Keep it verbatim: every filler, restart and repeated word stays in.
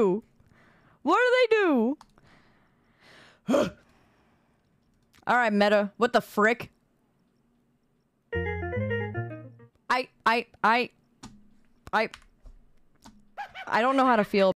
do? What do they do? Alright, Meta. What the frick? I, I, I, I, I don't know how to feel